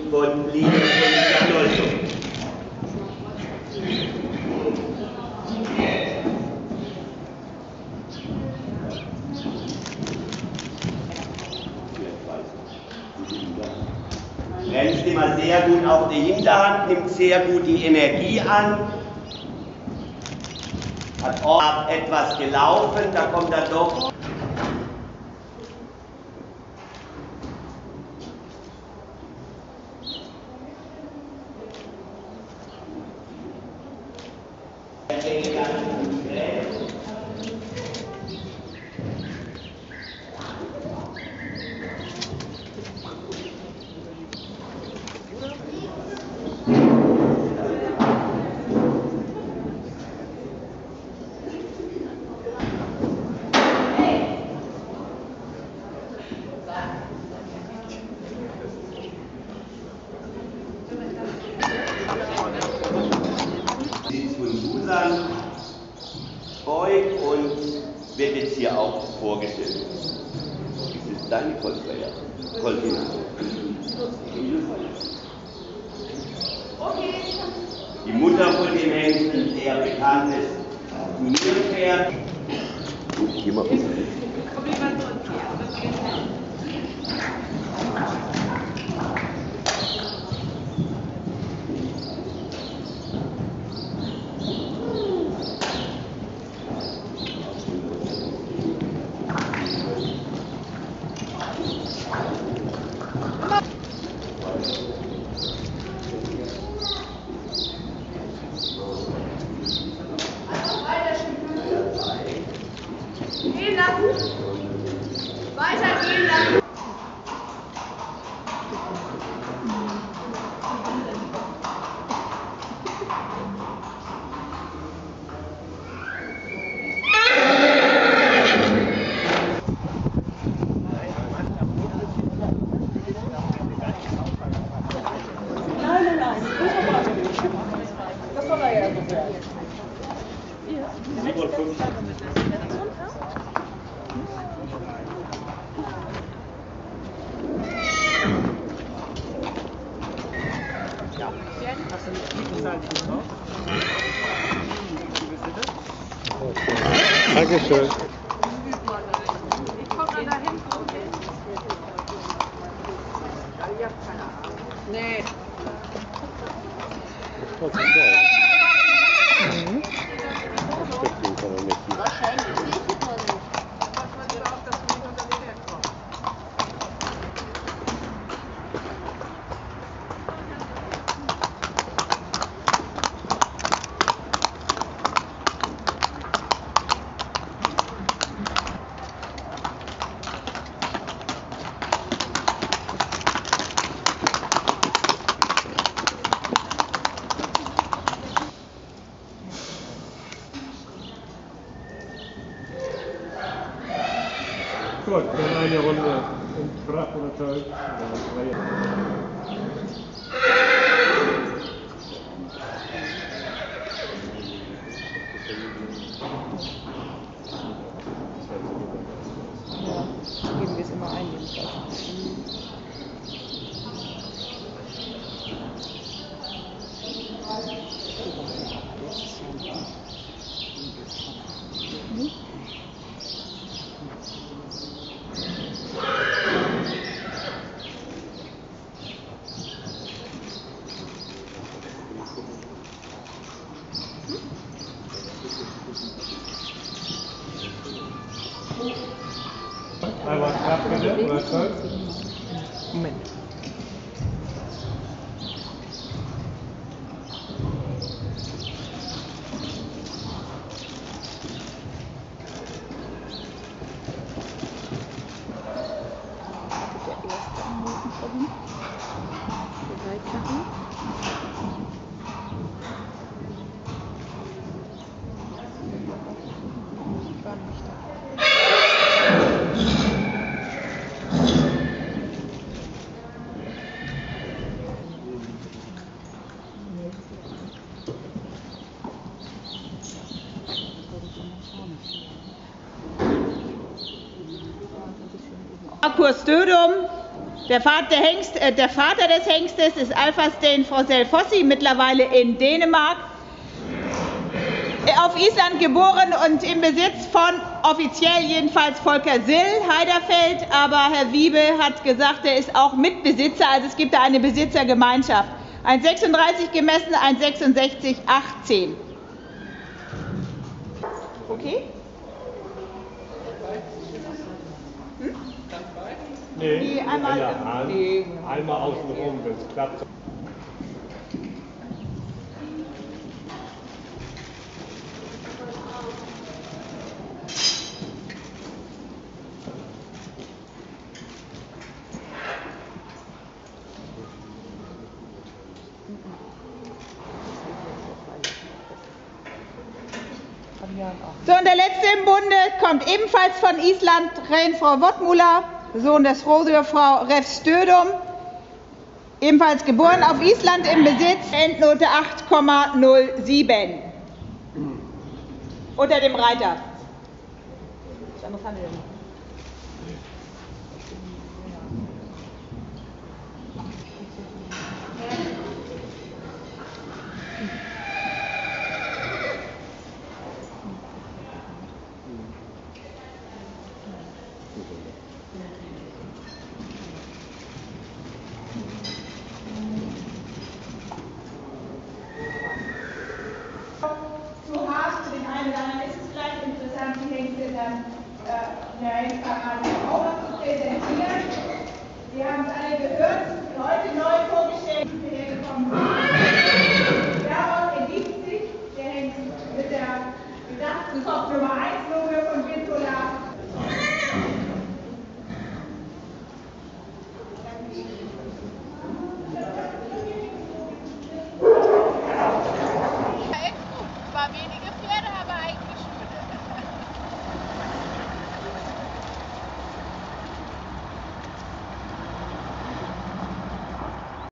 von Liebe und Erleuchtung. Grenzt immer sehr gut auf die Hinterhand, nimmt sehr gut die Energie an. Hat auch etwas gelaufen, da kommt er doch. Beugt und wird jetzt hier auch vorgestellt. Das ist deine Kolfeier. Kolfina. Die Mutter von dem Hengst, ein sehr bekanntes Turnierpferd. Geh mal um. Gehen lassen. Weitergehen lassen. Nein. Das war ja gesagt. 57. Dankeschön. Ich komme dann dahin. Ich habe keine Ahnung. Nee. Gut, dann eine Runde im Trab oder Teil. Ja, geben wir es immer ein, jedenfalls. Einmal Trab bitte, oder Teil. Moment. Kurs Dödum. Der Vater des Hengstes ist Alpha-Steen Frosell-Fossi, mittlerweile in Dänemark. Auf Island geboren und im Besitz von, offiziell jedenfalls, Volker Sill, Heiderfeld, aber Herr Wiebe hat gesagt, er ist auch Mitbesitzer, also es gibt da eine Besitzergemeinschaft. 1,36 gemessen, 1,66,18. Okay? Nee, Nee, einmal einmal außen rum, wenn es klappt. So, und der letzte im Bunde kommt ebenfalls von Island, Frau Wottmuller, Sohn des Frosio-Frau Refstödum, ebenfalls geboren auf Island, im Besitz, Endnote 8,07. Unter dem Reiter. Was anderes haben wir denn noch?